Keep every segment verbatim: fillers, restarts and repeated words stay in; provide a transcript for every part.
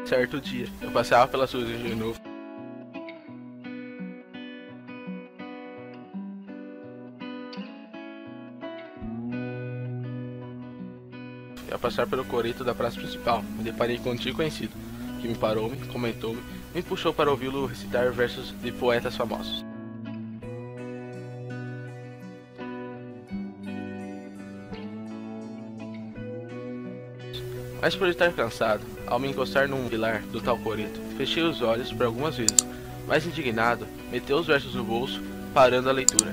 Certo dia, eu passeava pelas ruas de novo. E ao passar pelo coreto da praça principal, me deparei com um antigo conhecido, que me parou-me, comentou-me e me puxou para ouvi-lo recitar versos de poetas famosos. Mas por estar cansado, ao me encostar num pilar do tal coreto, fechei os olhos por algumas vezes, mas indignado, meteu os versos no bolso, parando a leitura.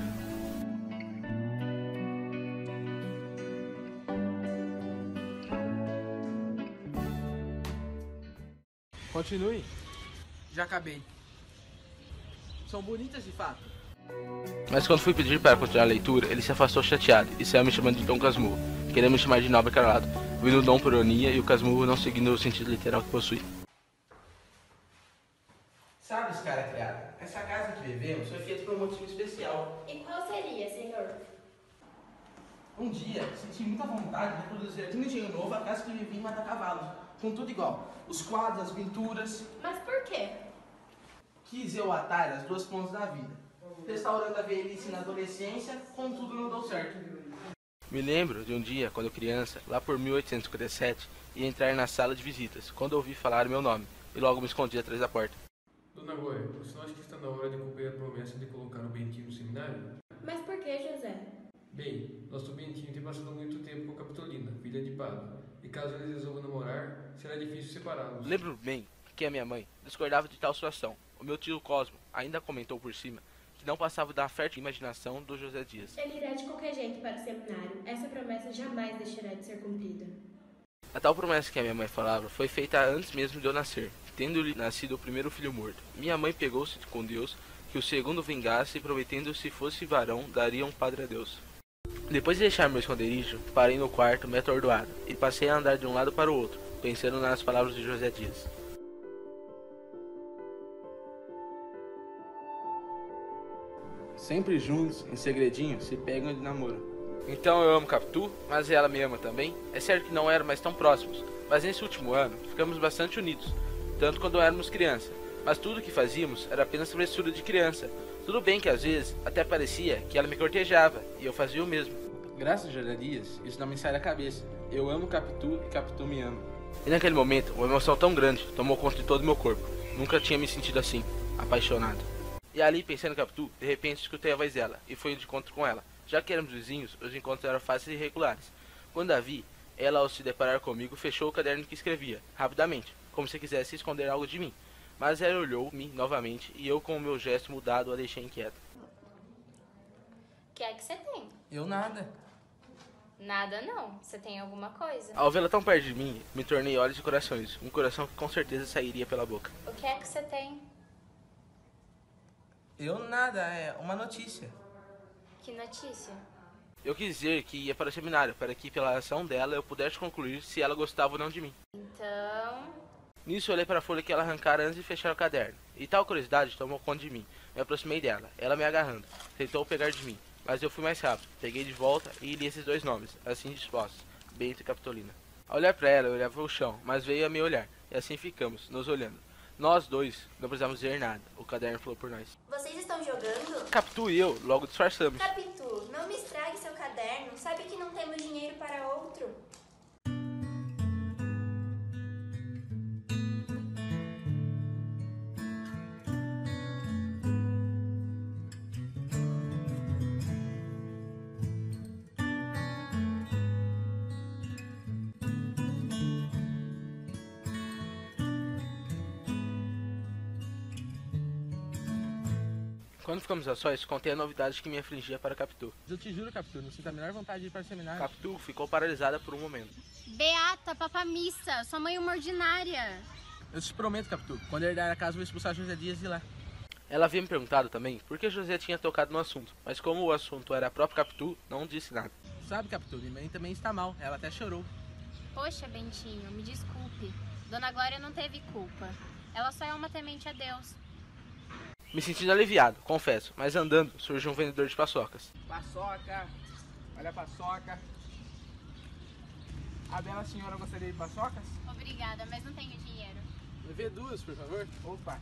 Continue. Já acabei. São bonitas de fato. Mas quando fui pedir para continuar a leitura, ele se afastou chateado e saiu me chamando de Dom Casmurro, querendo me chamar de Nobre Calado, vindo o Dom por ironia e o Casmurro não seguindo o sentido literal que possui. Sabes, cara criada, essa casa que vivemos foi feita por um motivo especial. E qual seria, senhor? Um dia, senti muita vontade de produzir aqui no Engenho Novo a casa que vivi em Mata Cavalos, com tudo igual. Os quadros, as pinturas. Mas por quê? Quis eu atalhar as duas pontas da vida. Restaurando a velhice na adolescência, contudo não deu certo. Me lembro de um dia, quando criança, lá por mil oitocentos e cinquenta e sete, ia entrar na sala de visitas, quando ouvi falar meu nome, e logo me escondi atrás da porta. Dona Glória, você não acha que está na hora de cumprir a promessa de colocar o Bentinho no seminário? Mas por que, José? Bem, nosso Bentinho tem passado muito tempo com a Capitolina, filha de padre, e caso eles resolvam namorar, será difícil separá-los. Lembro bem que a minha mãe discordava de tal situação. O meu tio Cosmo ainda comentou por cima que não passava da fértil imaginação do José Dias. Ele irá de qualquer jeito para o seminário. Essa promessa jamais deixará de ser cumprida. A tal promessa que a minha mãe falava foi feita antes mesmo de eu nascer, tendo-lhe nascido o primeiro filho morto. Minha mãe pegou-se com Deus que o segundo vingasse, prometendo se fosse varão, daria um padre a Deus. Depois de deixar meu esconderijo, parei no quarto, meio atordoado, e passei a andar de um lado para o outro, pensando nas palavras de José Dias. Sempre juntos, em segredinho, se pegam de namoro. Então eu amo Capitu, mas ela me ama também. É certo que não éramos mais tão próximos, mas nesse último ano ficamos bastante unidos, tanto quando éramos criança. Mas tudo o que fazíamos era apenas travessura de criança. Tudo bem que às vezes até parecia que ela me cortejava, e eu fazia o mesmo. Graças a José Dias, isso não me sai da cabeça. Eu amo Capitu e Capitu me ama. E naquele momento, uma emoção tão grande tomou conta de todo o meu corpo. Nunca tinha me sentido assim, apaixonado. E ali, pensando em Capitu, de repente escutei a voz dela, e fui de encontro com ela. Já que éramos vizinhos, os encontros eram fáceis e regulares. Quando a vi, ela, ao se deparar comigo, fechou o caderno que escrevia, rapidamente, como se quisesse esconder algo de mim. Mas ela olhou-me novamente, e eu, com o meu gesto mudado, a deixei inquieta. O que é que você tem? Eu nada. Nada não. Você tem alguma coisa? Ao vê-la tão perto de mim, me tornei olhos e corações, um coração que com certeza sairia pela boca. O que é que você tem? Eu nada, é uma notícia. Que notícia? Eu quis dizer que ia para o seminário, para que pela ação dela eu pudesse concluir se ela gostava ou não de mim. Então... Nisso eu olhei para a folha que ela arrancara antes de fechar o caderno, e tal curiosidade tomou conta de mim. Me aproximei dela, ela me agarrando, tentou pegar de mim, mas eu fui mais rápido, peguei de volta e li esses dois nomes, assim dispostos, Bento e Capitolina. Ao olhar para ela, eu olhava o chão, mas veio a me olhar, e assim ficamos, nos olhando. Nós dois não precisávamos dizer nada, o caderno falou por nós. Vocês estão jogando? Capitu e eu logo disfarçamos. Capitu, não me estrague seu caderno. Sabe que não temos dinheiro para outro. Quando ficamos a sós, contei a novidade que me afligia para Capitu. Eu te juro, Capitu, não sinto a menor vontade de ir para o seminário. Capitu ficou paralisada por um momento. Beata, papamissa, sua mãe é uma ordinária. Eu te prometo, Capitu, quando herdar a casa, vou expulsar José Dias de lá. Ela havia me perguntado também por que José tinha tocado no assunto, mas como o assunto era a própria Capitu, não disse nada. Sabe, Capitu, minha mãe também está mal, ela até chorou. Poxa, Bentinho, me desculpe. Dona Glória não teve culpa. Ela só é uma temente a Deus. Me sentindo aliviado, confesso, mas andando surgiu um vendedor de paçocas. Paçoca. Olha a paçoca. A bela senhora gostaria de paçocas? Obrigada, mas não tenho dinheiro. Levei duas, por favor. Opa.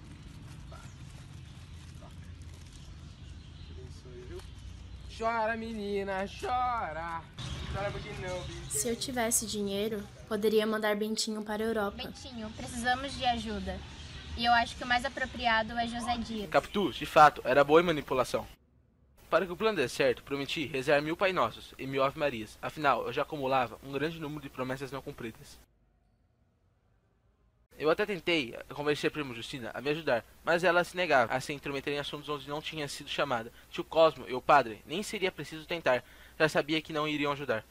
Abençoe, viu? Chora, menina, chora. Chora porque não, bicho. Se eu tivesse dinheiro, poderia mandar Bentinho para a Europa. Bentinho, precisamos de ajuda. E eu acho que o mais apropriado é José Dias. Capitu, de fato, era boa em manipulação. Para que o plano desse certo, prometi rezar mil Pai Nossos e mil Ave Marias. Afinal, eu já acumulava um grande número de promessas não cumpridas. Eu até tentei convencer a prima Justina a me ajudar, mas ela se negava a se intrometer em assuntos onde não tinha sido chamada. Tio Cosmo e o padre nem seria preciso tentar, já sabia que não iriam ajudar.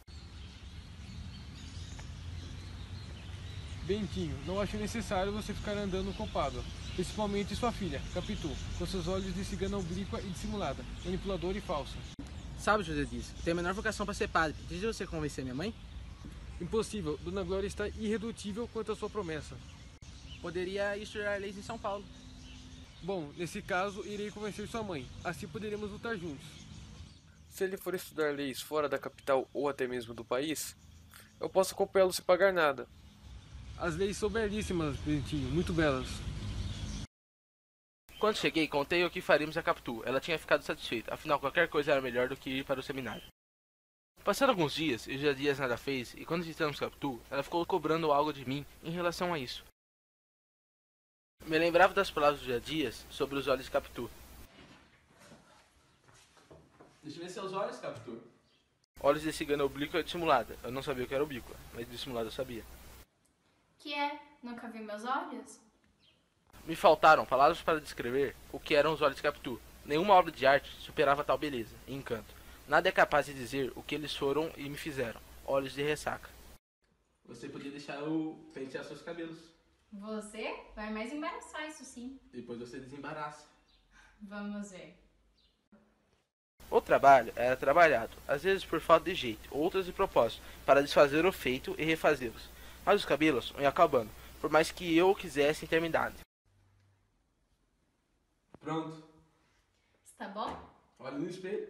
Bentinho, não acho necessário você ficar andando com Pablo, principalmente sua filha, Capitu, com seus olhos de cigana oblíqua e dissimulada, manipuladora e falsa. Sabe, José Dias, tenho a menor vocação para ser padre. Desde você convencer minha mãe, Impossível, Dona Glória está irredutível quanto à sua promessa. poderia estudar leis em São Paulo. Bom, nesse caso, irei convencer sua mãe, assim poderemos lutar juntos. Se ele for estudar leis fora da capital ou até mesmo do país, eu posso acompanhá-lo sem pagar nada. As leis são belíssimas, Bentinho, muito belas. Quando cheguei, contei o que faríamos a Capitu. Ela tinha ficado satisfeita, afinal qualquer coisa era melhor do que ir para o seminário. Passaram alguns dias, e José Dias nada fez, e quando visitamos Capitu, ela ficou cobrando algo de mim em relação a isso. Me lembrava das palavras de José Dias sobre os olhos de Capitu. Deixa eu ver seus olhos, Capitu. Olhos de cigana oblíqua e dissimulada. Eu não sabia o que era oblíqua, mas dissimulada eu sabia. Que é? Nunca vi meus olhos? Me faltaram palavras para descrever o que eram os olhos de Capitu. Nenhuma obra de arte superava tal beleza e encanto. Nada é capaz de dizer o que eles foram e me fizeram. Olhos de ressaca. Você podia deixar eu pentear seus cabelos. Você vai mais embaraçar, isso sim. Depois você desembaraça. Vamos ver. O trabalho era trabalhado, às vezes por falta de jeito, outras de propósito, para desfazer o feito e refazê-los. Mas os cabelos iam acabando, por mais que eu quisesse terminar. Pronto. Está bom? Olha no espelho.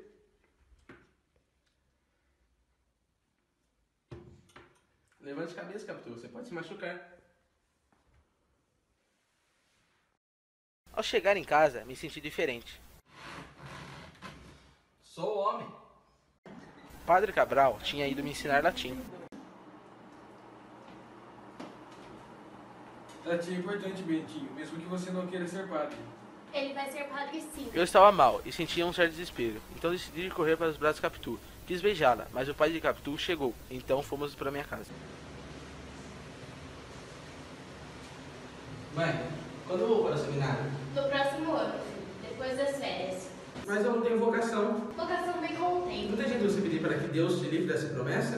Levante a cabeça, Capitu. Você pode se machucar. Ao chegar em casa, me senti diferente. Sou homem. Padre Cabral tinha ido me ensinar latim. Latim é importante, Bentinho, mesmo que você não queira ser padre. Ele vai ser padre sim. Eu estava mal e sentia um certo desespero, então decidi correr para os braços de Capitu. Quis beijá-la, mas o pai de Capitu chegou, então fomos para minha casa. Mãe, quando eu vou para o seminário? No próximo ano, depois das férias. Mas eu não tenho vocação. Vocação vem com o tempo. Não tem jeito de você pedir para que Deus te livre dessa promessa?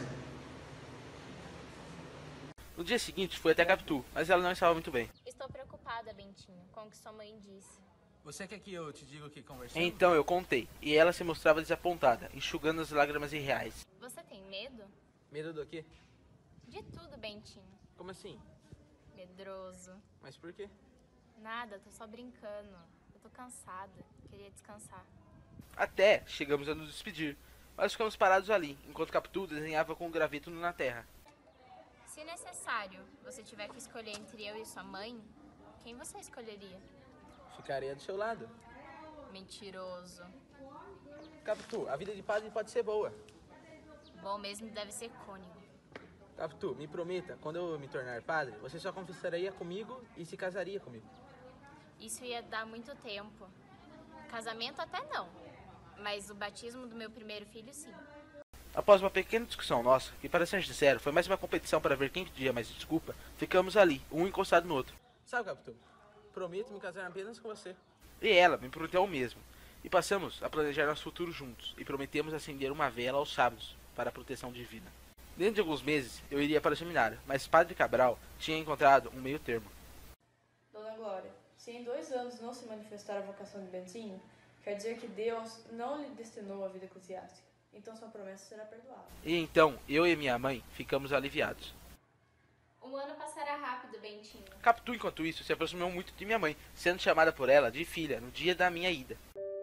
No dia seguinte fui até Capitu, mas ela não estava muito bem. Estou preocupada, Bentinho, com o que sua mãe disse. Você quer que eu te diga o que conversamos? Então eu contei, e ela se mostrava desapontada, enxugando as lágrimas irreais. Você tem medo? Medo do quê? De tudo, Bentinho. Como assim? Medroso. Mas por quê? Nada, tô só brincando. Eu tô cansada, queria descansar. Até chegamos a nos despedir, mas ficamos parados ali, enquanto Capitu desenhava com um graveto na terra. Se necessário, você tiver que escolher entre eu e sua mãe, quem você escolheria? Ficaria do seu lado. Mentiroso. Capitu, a vida de padre pode ser boa. Bom mesmo deve ser cônigo. Capitu, me prometa, quando eu me tornar padre, você só confessaria comigo e se casaria comigo. Isso ia dar muito tempo. Casamento até não, mas o batismo do meu primeiro filho sim. Após uma pequena discussão nossa, que para ser sincero foi mais uma competição para ver quem pedia mais desculpa, ficamos ali, um encostado no outro. Sabe, Capitu, prometo me casar apenas com você. E ela me prometeu o mesmo. E passamos a planejar nosso futuro juntos, e prometemos acender uma vela aos sábados, para a proteção divina. Dentro de alguns meses, eu iria para o seminário, mas Padre Cabral tinha encontrado um meio termo. Dona Glória, se em dois anos não se manifestar a vocação de Bentinho, quer dizer que Deus não lhe destinou a vida eclesiástica. Então sua promessa será perdoada. E então, eu e minha mãe ficamos aliviados. Um ano passará rápido, Bentinho. Capitu, enquanto isso, se aproximou muito de minha mãe, sendo chamada por ela de filha no dia da minha ida.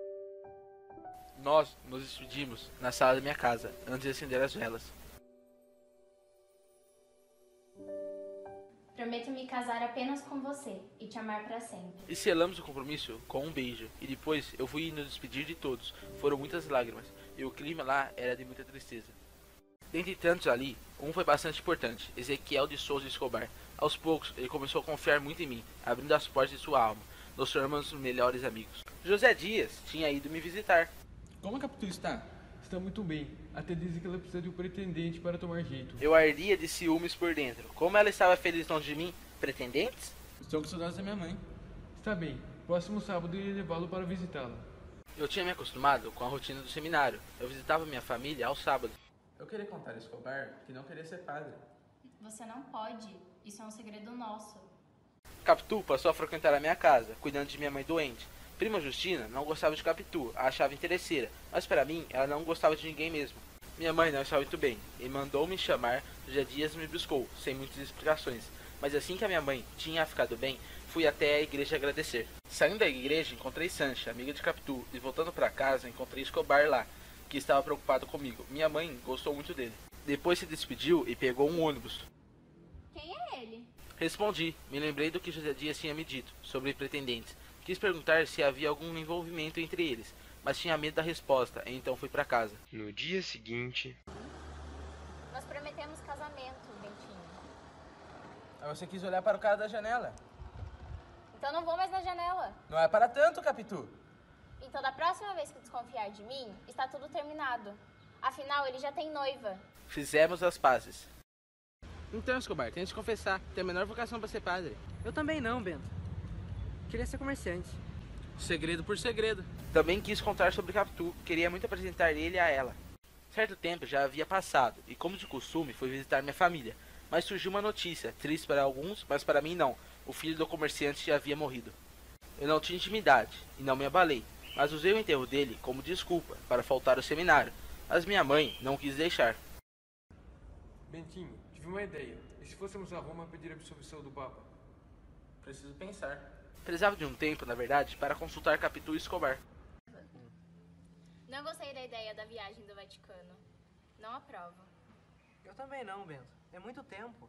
Nós nos despedimos na sala da minha casa, antes de acender as velas. Prometo me casar apenas com você e te amar para sempre. E selamos o compromisso com um beijo. E depois eu fui nos despedir de todos. Foram muitas lágrimas. E o clima lá era de muita tristeza. Dentre tantos ali, um foi bastante importante. Ezequiel de Souza Escobar. Aos poucos, ele começou a confiar muito em mim, abrindo as portas de sua alma. Nos tornamos melhores amigos. José Dias tinha ido me visitar. Como a Capitu está? Está muito bem. Até dizem que ela precisa de um pretendente para tomar jeito. Eu ardia de ciúmes por dentro. Como ela estava feliz longe de mim? Pretendentes? Estou com saudades da minha mãe. Está bem. Próximo sábado irei levá-lo para visitá-la. Eu tinha me acostumado com a rotina do seminário. Eu visitava minha família aos sábados. Eu queria contar a Escobar que não queria ser padre. Você não pode. Isso é um segredo nosso. Capitu passou a frequentar a minha casa, cuidando de minha mãe doente. Prima Justina não gostava de Capitu, a achava interesseira, mas para mim ela não gostava de ninguém mesmo. Minha mãe não estava muito bem e mandou-me chamar. José Dias me buscou, sem muitas explicações. Mas assim que a minha mãe tinha ficado bem, fui até a igreja agradecer. Saindo da igreja, encontrei Sancha, amiga de Capitu, e voltando para casa, encontrei Escobar lá, que estava preocupado comigo. Minha mãe gostou muito dele. Depois se despediu e pegou um ônibus. Quem é ele? Respondi, me lembrei do que José Dias tinha me dito sobre pretendentes. Quis perguntar se havia algum envolvimento entre eles, mas tinha medo da resposta, então fui para casa. No dia seguinte... Nós prometemos casamento, Bentinho. Mas você quis olhar para o cara da janela. Então não vou mais na janela. Não é para tanto, Capitu. Então da próxima vez que desconfiar de mim, está tudo terminado. Afinal, ele já tem noiva. Fizemos as pazes. Então, Escobar, tem que te confessar. Tem a menor vocação para ser padre. Eu também não, Bento. Queria ser comerciante. Segredo por segredo. Também quis contar sobre Capitu, queria muito apresentar ele a ela. Certo tempo já havia passado, e como de costume, fui visitar minha família. Mas surgiu uma notícia, triste para alguns, mas para mim não. O filho do comerciante já havia morrido. Eu não tinha intimidade, e não me abalei, mas usei o enterro dele como desculpa para faltar ao seminário. Mas minha mãe não quis deixar. Bentinho, tive uma ideia. E se fôssemos a Roma pedir a absolvição do Papa? Preciso pensar. Precisava de um tempo, na verdade, para consultar Capitu e Escobar. Não gostei da ideia da viagem do Vaticano. Não aprovo. Eu também não, Bento. É muito tempo.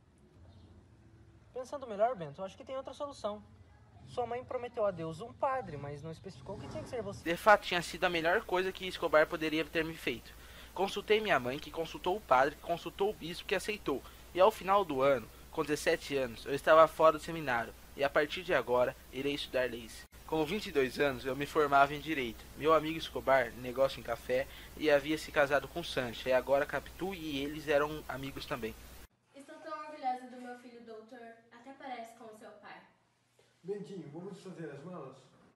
Pensando melhor, Bento, eu acho que tem outra solução. Sua mãe prometeu a Deus um padre, mas não especificou que tinha que ser você. De fato, tinha sido a melhor coisa que Escobar poderia ter me feito. Consultei minha mãe, que consultou o padre, que consultou o bispo, que aceitou. E ao final do ano, com dezessete anos, eu estava fora do seminário. E a partir de agora, irei estudar leis. Com vinte e dois anos, eu me formava em Direito. Meu amigo Escobar, negócio em café, e havia se casado com Sancha. E agora Capitu e eles eram amigos também. Estou tão orgulhosa do meu filho, doutor. Até parece com o seu pai. Bentinho, vamos fazer as malas?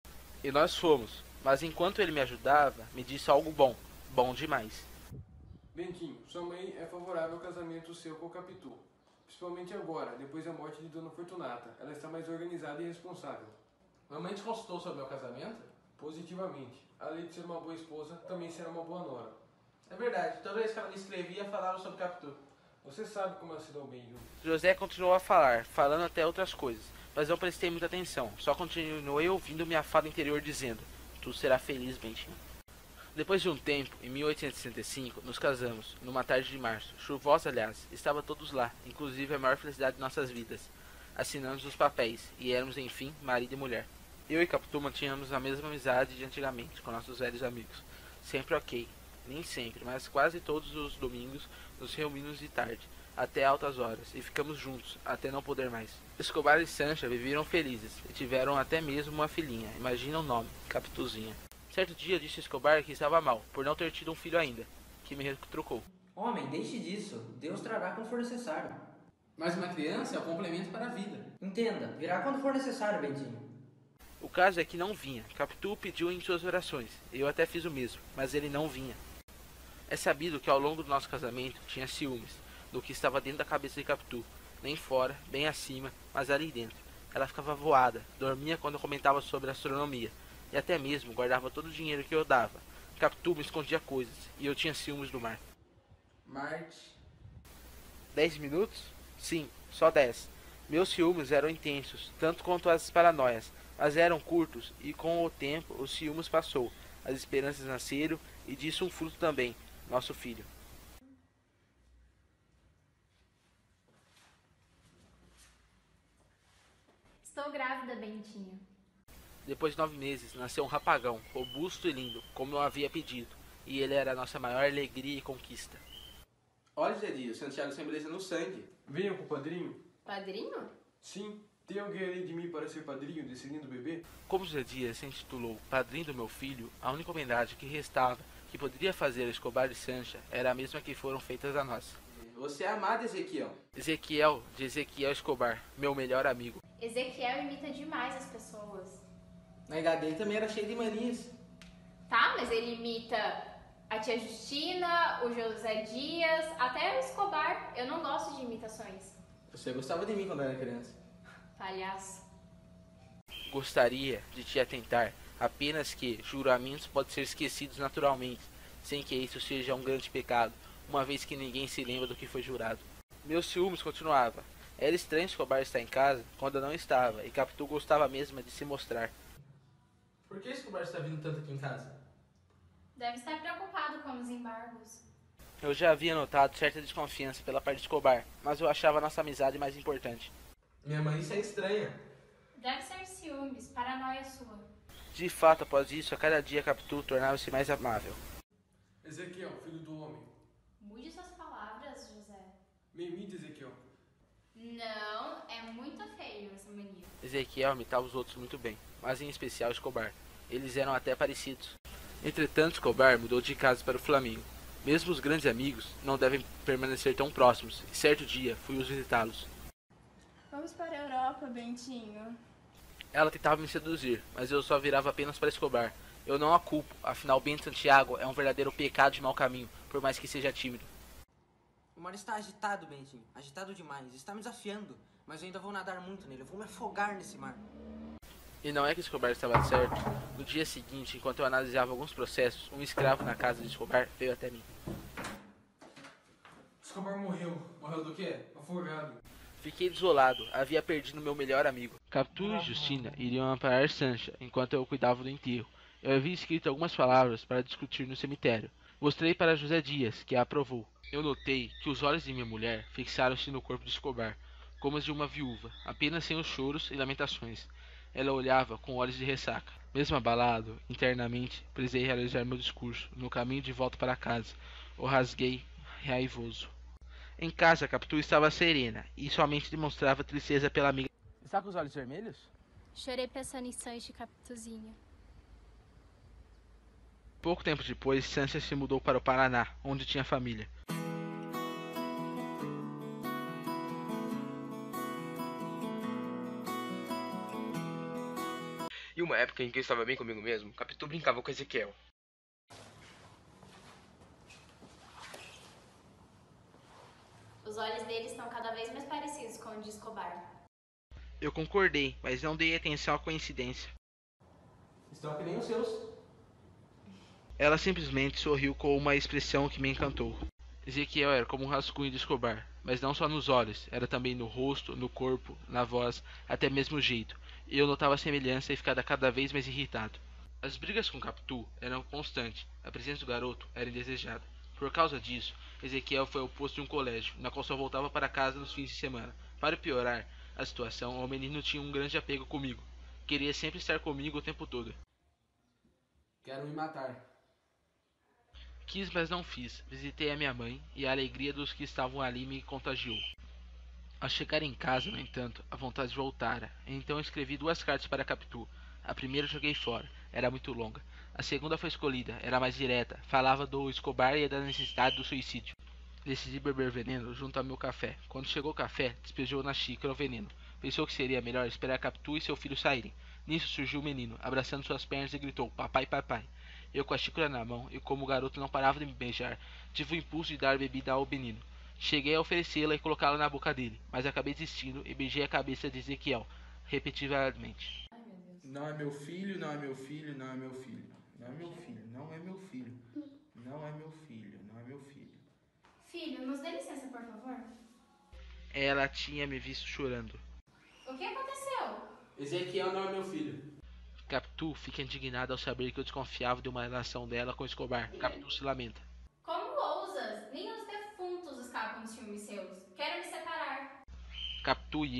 E nós fomos. Mas enquanto ele me ajudava, me disse algo bom. Bom demais. Bentinho, sua mãe é favorável ao casamento seu com o Capitu. Principalmente agora, depois da morte de Dona Fortunata. Ela está mais organizada e responsável. Mamãe te consultou sobre meu casamento? Positivamente. Além de ser uma boa esposa, também será uma boa nora. É verdade. Toda vez que ela me escrevia, falava sobre Capitu. Você sabe como ela se dão bem juntos. José continuou a falar, falando até outras coisas. Mas não prestei muita atenção. Só continuei ouvindo minha fala interior dizendo: tu será feliz, Bentinho. Depois de um tempo, em mil oitocentos e sessenta e cinco, nos casamos, numa tarde de março, chuvosa aliás, estava todos lá, inclusive a maior felicidade de nossas vidas. Assinamos os papéis, e éramos enfim marido e mulher. Eu e Capitu mantínhamos a mesma amizade de antigamente, com nossos velhos amigos. Sempre ok, nem sempre, mas quase todos os domingos nos reunimos de tarde, até altas horas, e ficamos juntos, até não poder mais. Escobar e Sancha viveram felizes, e tiveram até mesmo uma filhinha, imagina o nome, Capituzinha. Certo dia disse Escobar que estava mal, por não ter tido um filho ainda, que me retrucou. Homem, deixe disso. Deus trará quando for necessário. Mas uma criança é um complemento para a vida. Entenda, virá quando for necessário, Bentinho. O caso é que não vinha. Capitu pediu em suas orações, eu até fiz o mesmo, mas ele não vinha. É sabido que ao longo do nosso casamento tinha ciúmes do que estava dentro da cabeça de Capitu, nem fora, bem acima, mas ali dentro. Ela ficava voada, dormia quando eu comentava sobre astronomia. E até mesmo guardava todo o dinheiro que eu dava. Capitu me escondia coisas, e eu tinha ciúmes do mar. Marte. Dez minutos? Sim, só dez. Meus ciúmes eram intensos, tanto quanto as paranoias, mas eram curtos, e com o tempo os ciúmes passou. As esperanças nasceram, e disso um fruto também, nosso filho. Estou grávida, Bentinho. Depois de nove meses, nasceu um rapagão, robusto e lindo, como eu havia pedido, e ele era a nossa maior alegria e conquista. Olha, Zé Dias, Santiago sem beleza no sangue. Venham com o padrinho. Padrinho? Sim, tem alguém além de mim para ser padrinho desse lindo bebê? Como José Dias se intitulou padrinho do meu filho, a única homenagem que restava, que poderia fazer a Escobar e Sancha, era a mesma que foram feitas a nós. Você é amado, Ezequiel. Ezequiel, de Ezequiel Escobar, meu melhor amigo. Ezequiel imita demais as pessoas. Na idade dele também era cheio de manias. Tá, mas ele imita a tia Justina, o José Dias, até o Escobar. Eu não gosto de imitações. Você gostava de mim quando eu era criança. Palhaço. Gostaria de te atentar apenas que juramentos podem ser esquecidos naturalmente, sem que isso seja um grande pecado, uma vez que ninguém se lembra do que foi jurado. Meus ciúmes continuava. Era estranho Escobar estar em casa quando eu não estava, e Capitu gostava mesmo de se mostrar. Por que Escobar está vindo tanto aqui em casa? Deve estar preocupado com os embargos. Eu já havia notado certa desconfiança pela parte de Escobar, mas eu achava a nossa amizade mais importante. Minha mãe isso é estranha. Deve ser ciúmes, paranoia sua. De fato, após isso, a cada dia Capitu tornava-se mais amável. Ezequiel, filho do homem. Mude suas palavras, José. Me imite, Ezequiel. Não, é muito feio essa mania. Ezequiel imitava os outros muito bem, mas em especial Escobar. Eles eram até parecidos. Entretanto, Escobar mudou de casa para o Flamengo. Mesmo os grandes amigos não devem permanecer tão próximos, e certo dia fui os visitá-los. Vamos para a Europa, Bentinho. Ela tentava me seduzir, mas eu só virava apenas para Escobar. Eu não a culpo, afinal Bento Santiago é um verdadeiro pecado de mau caminho, por mais que seja tímido. O mar está agitado, Bentinho. Agitado demais. Está me desafiando. Mas eu ainda vou nadar muito nele. Eu vou me afogar nesse mar. E não é que Escobar estava certo. No dia seguinte, enquanto eu analisava alguns processos, um escravo na casa de Escobar veio até mim. Escobar morreu. Morreu do quê? Afogado. Fiquei desolado, havia perdido meu melhor amigo. Capitu e Justina iriam amparar Sancha enquanto eu cuidava do enterro. Eu havia escrito algumas palavras para discutir no cemitério. Mostrei para José Dias, que a aprovou. Eu notei que os olhos de minha mulher fixaram-se no corpo de Escobar, como os de uma viúva, apenas sem os choros e lamentações. Ela olhava com olhos de ressaca. Mesmo abalado, internamente, precisei realizar meu discurso. No caminho de volta para casa, o rasguei raivoso. Em casa, Capitu estava serena e somente demonstrava tristeza pela amiga. Está com os olhos vermelhos? Chorei pensando em Sancha e Capituzinha. Pouco tempo depois, Sancha se mudou para o Paraná, onde tinha família. E uma época em que eu estava bem comigo mesmo, Capitu brincava com Ezequiel. Os olhos dele estão cada vez mais parecidos com o de Escobar. Eu concordei, mas não dei atenção à coincidência. Estão que nem os seus. Ela simplesmente sorriu com uma expressão que me encantou. Ezequiel era como um rascunho de Escobar, mas não só nos olhos, era também no rosto, no corpo, na voz, até mesmo o jeito. E eu notava a semelhança e ficava cada vez mais irritado. As brigas com Capitu eram constantes, a presença do garoto era indesejada. Por causa disso, Ezequiel foi ao posto de um colégio, na qual só voltava para casa nos fins de semana. Para piorar a situação, o menino tinha um grande apego comigo. Queria sempre estar comigo o tempo todo. Quero me matar. Quis, mas não fiz. Visitei a minha mãe e a alegria dos que estavam ali me contagiou. Ao chegar em casa, no entanto, a vontade voltara. Então escrevi duas cartas para Capitu. A primeira joguei fora, era muito longa. A segunda foi escolhida, era mais direta. Falava do Escobar e da necessidade do suicídio. Decidi beber veneno junto ao meu café. Quando chegou o café, despejou na xícara o veneno. Pensou que seria melhor esperar Capitu e seu filho saírem. Nisso surgiu o menino, abraçando suas pernas e gritou: "Papai, papai!" Eu com a xícara na mão, e como o garoto não parava de me beijar, tive o impulso de dar bebida ao menino. Cheguei a oferecê-la e colocá-la na boca dele, mas acabei desistindo e beijei a cabeça de Ezequiel, repetidamente. Não é meu filho, não é meu filho, não é meu filho. Não é meu filho, não é meu filho. Não é meu filho, não é meu filho. Filho, nos dê licença, por favor. Ela tinha me visto chorando. O que aconteceu? Ezequiel não é meu filho. Capitu fica indignada ao saber que eu desconfiava de uma relação dela com Escobar. Capitu se lamenta. Como ousas? Nem os defuntos escapam de ciúmes seus. Quero me separar. Capitu e eu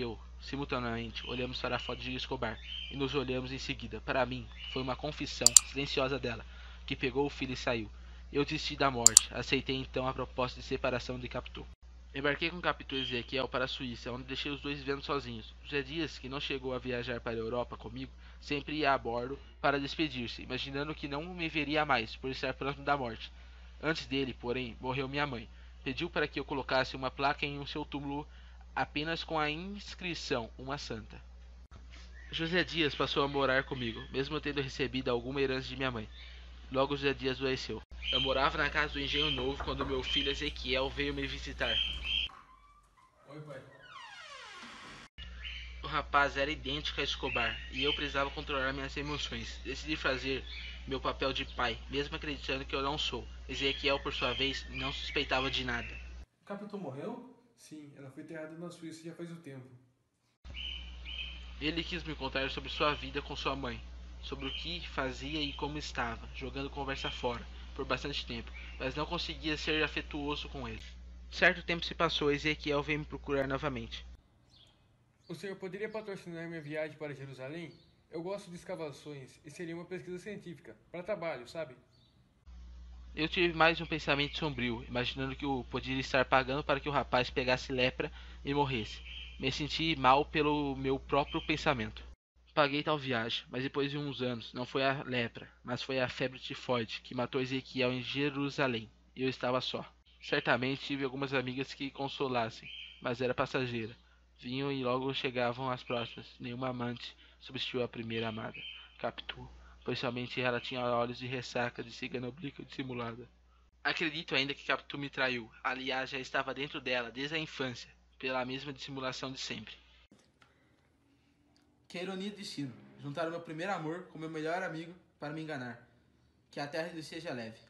Simultaneamente, olhamos para a foto de Escobar e nos olhamos em seguida. Para mim, foi uma confissão silenciosa dela, que pegou o filho e saiu. Eu desisti da morte. Aceitei então a proposta de separação de Capitu. Embarquei com Capitu e Ezequiel para a Suíça, onde deixei os dois vivendo sozinhos. José Dias, que não chegou a viajar para a Europa comigo, sempre ia a bordo para despedir-se, imaginando que não me veria mais por estar próximo da morte. Antes dele, porém, morreu minha mãe. Pediu para que eu colocasse uma placa em um seu túmulo apenas com a inscrição, uma santa. José Dias passou a morar comigo, mesmo tendo recebido alguma herança de minha mãe. Logo José Dias adoeceu. Eu morava na casa do Engenho Novo quando meu filho Ezequiel veio me visitar. Oi, pai. O rapaz era idêntico a Escobar, e eu precisava controlar minhas emoções. Decidi fazer meu papel de pai, mesmo acreditando que eu não sou. Ezequiel, por sua vez, não suspeitava de nada. Capitu morreu? Sim, ela foi enterrada na Suíça já faz um tempo. Ele quis me contar sobre sua vida com sua mãe, sobre o que fazia e como estava, jogando conversa fora, por bastante tempo, mas não conseguia ser afetuoso com ele. Certo tempo se passou e Ezequiel veio me procurar novamente. O senhor poderia patrocinar minha viagem para Jerusalém? Eu gosto de escavações e seria uma pesquisa científica, para trabalho, sabe? Eu tive mais um pensamento sombrio, imaginando que eu poderia estar pagando para que o rapaz pegasse lepra e morresse. Me senti mal pelo meu próprio pensamento. Paguei tal viagem, mas depois de uns anos, não foi a lepra, mas foi a febre tifoide que matou Ezequiel em Jerusalém, e eu estava só. Certamente tive algumas amigas que consolassem, mas era passageira. Vinham e logo chegavam as próximas. Nenhuma amante substituiu a primeira amada, Capitu, pois somente ela tinha olhos de ressaca de cigana oblíqua dissimulada. Acredito ainda que Capitu me traiu. Aliás, já estava dentro dela desde a infância, pela mesma dissimulação de sempre. Que ironia do destino. Juntar o meu primeiro amor com meu melhor amigo para me enganar. Que a terra lhe seja leve.